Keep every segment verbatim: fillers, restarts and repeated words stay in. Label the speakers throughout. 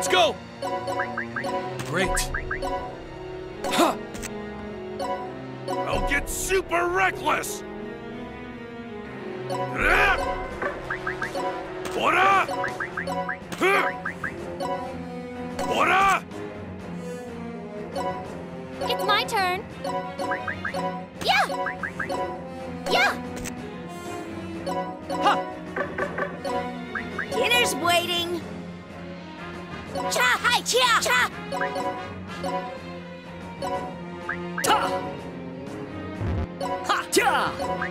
Speaker 1: let's go! Great. Huh. I'll get super reckless! Ora! Ora!
Speaker 2: It's my turn. Yeah! Yeah!
Speaker 1: Ha!
Speaker 2: Dinner's waiting. Cha! Hi! Cha! Cha!
Speaker 1: Ta! Ha! Cha!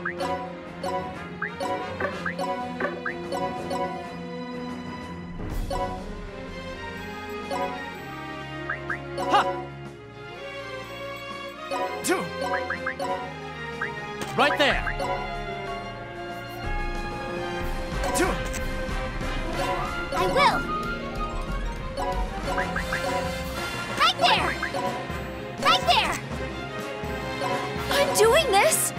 Speaker 1: Ha! Two! Right there! Two!
Speaker 2: I will! Right there! Right there! I'm doing this!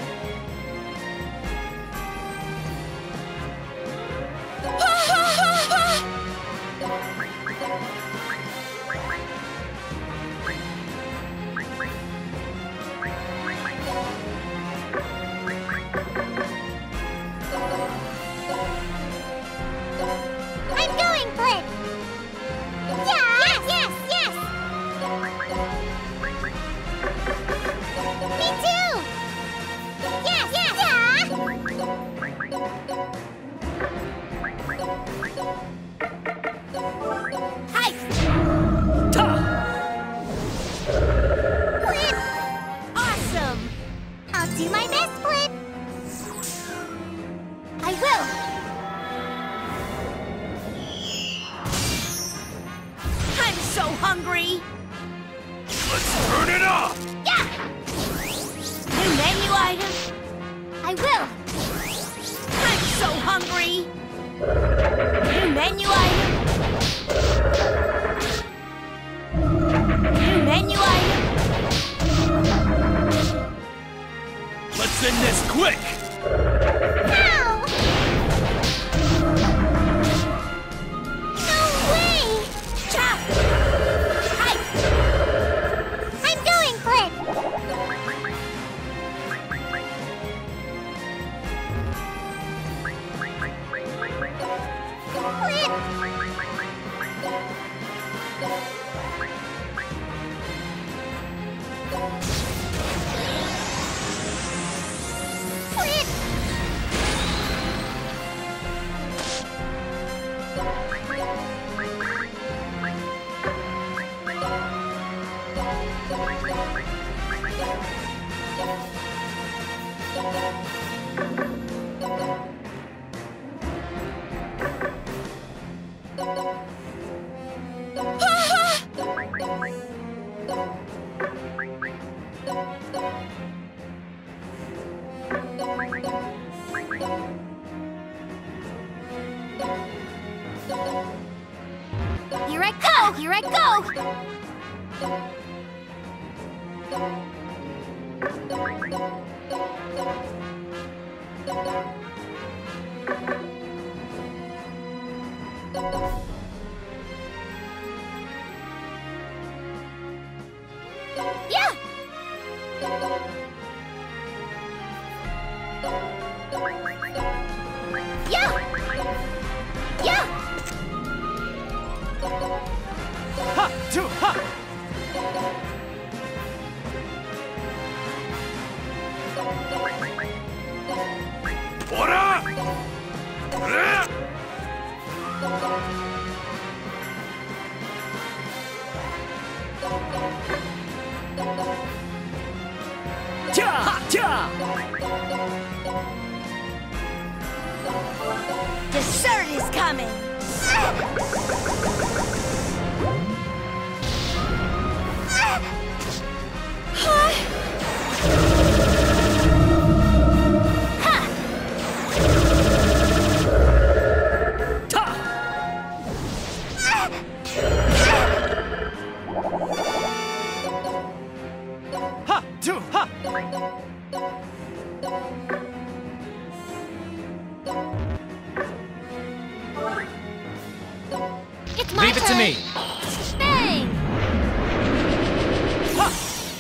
Speaker 2: I'm going, Flip! Yeah! Yes, yes, yes! Me too! Yes, yes! Yeah! Hi!
Speaker 1: Ta!
Speaker 2: Flip! Awesome! I'll do my best, Flip! I will! I'm so hungry!
Speaker 1: Let's turn it off!
Speaker 2: Yeah! New menu item! I will! I'm so hungry! New menu item! New menu item!
Speaker 1: Let's end this quick!
Speaker 2: Ow! No way! Chop! Hi! I'm going, Flip! Flip! Flip! Here I go! Here I go! Yeah! Yeah! Yeah!
Speaker 1: Ha! Two! Ha! Ora! Eh! Cha! Ha! Cha!
Speaker 2: Dessert is coming!
Speaker 1: Ha! Two! Ha!
Speaker 2: It's my
Speaker 1: Leave it to to me.
Speaker 2: Bang!
Speaker 1: Ha!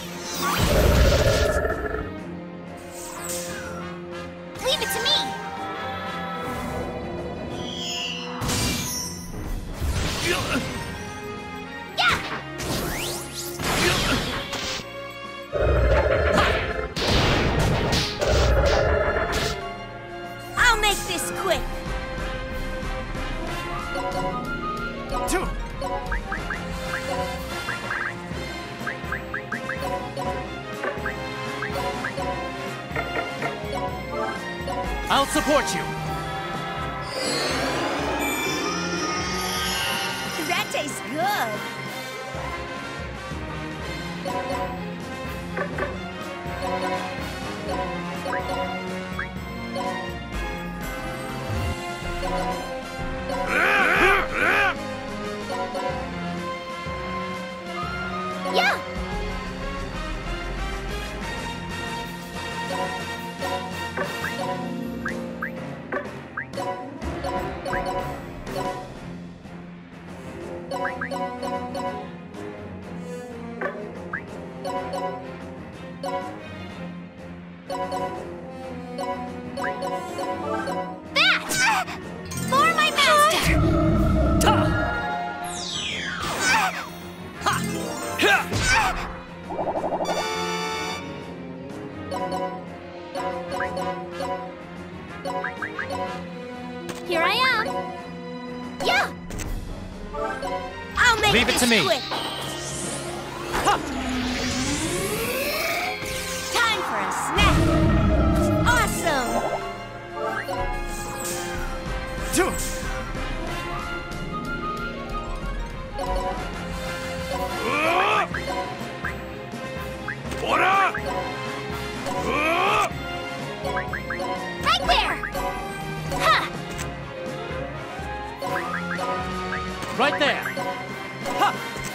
Speaker 2: Leave it to me! Yeah! I'll make this quick!
Speaker 1: Two. I'll support you.
Speaker 2: That tastes good! Yeah! That! For my master!
Speaker 1: Ta! Ha! Ha!
Speaker 2: Here I am! Yeah! I'll make
Speaker 1: Leave it
Speaker 2: this
Speaker 1: to me.
Speaker 2: quick!
Speaker 1: Ha!
Speaker 2: Time for a snack! Awesome!
Speaker 1: Two. Ora!
Speaker 2: Right there! Ha!
Speaker 1: Right there. Ha!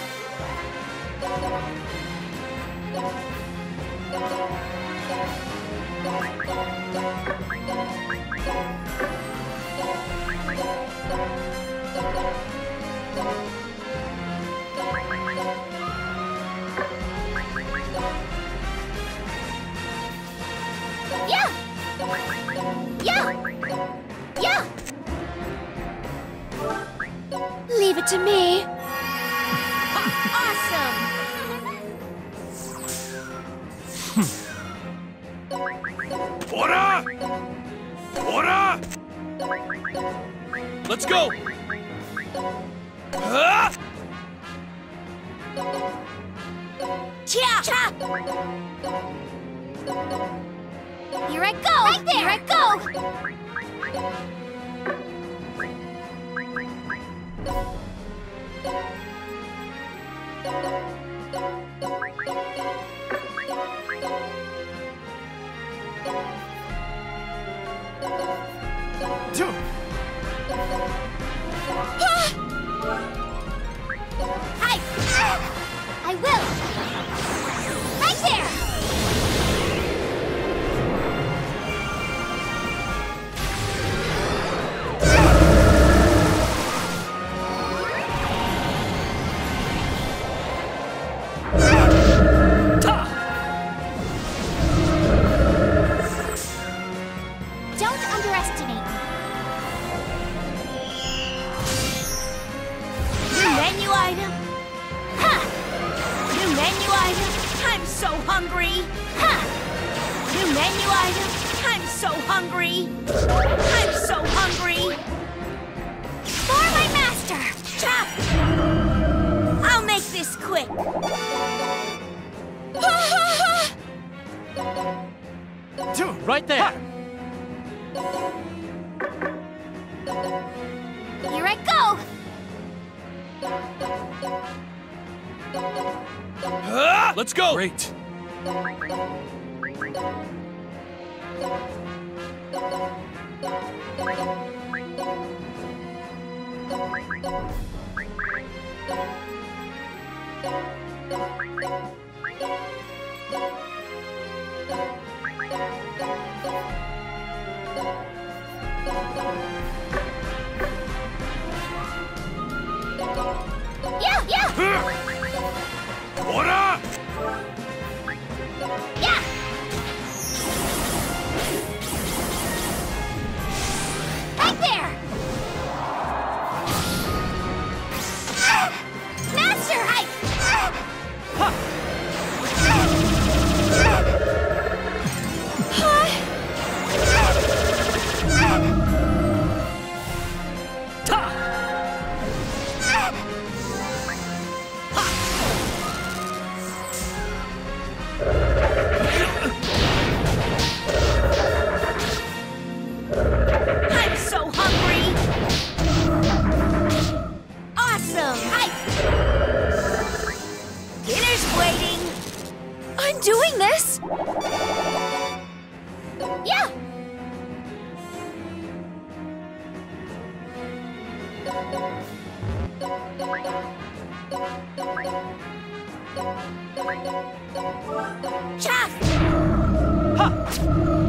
Speaker 2: Yeah! Yeah! Yeah! Leave it to me. Awesome!
Speaker 1: Ora! Ora! Let's go! Ah!
Speaker 2: Chia! Cha! Here I go! Right there! Here I go!
Speaker 1: Two.
Speaker 2: Hi! I will! Right there!
Speaker 1: Ta!
Speaker 2: Don't underestimate me. New menu item. Ha! New menu item. I'm so hungry. Ha! New menu item. I'm so hungry. I'm so hungry. For my master. Chop! I'll make this quick.
Speaker 1: Two. Right there.
Speaker 2: Here I go.
Speaker 1: Ah! Let's go. Great.
Speaker 2: Yeah, yeah!
Speaker 1: Ora!
Speaker 2: Yeah! Right there! Ah! Master Height! Ah!
Speaker 1: Ha!
Speaker 2: I'm so hungry! Awesome! Height! Dinner's waiting! I'm doing this! Yeah! Chaff!
Speaker 1: Ha!